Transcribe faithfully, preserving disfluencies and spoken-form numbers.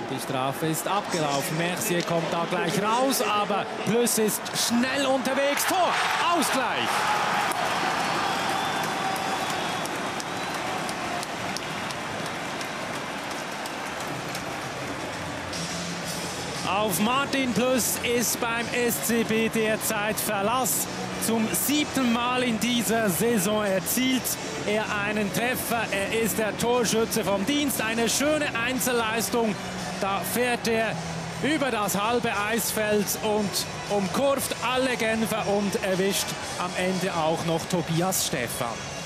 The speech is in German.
Die Strafe ist abgelaufen. Mercier kommt da gleich raus, aber Plüss ist schnell unterwegs. Tor, Ausgleich. Auf Martin Plüss ist beim S C B derzeit Verlass. Zum siebten Mal in dieser Saison erzielt er einen Treffer. Er ist der Torschütze vom Dienst. Eine schöne Einzelleistung. Da fährt er über das halbe Eisfeld und umkurvt alle Genfer und erwischt am Ende auch noch Tobias Stephan.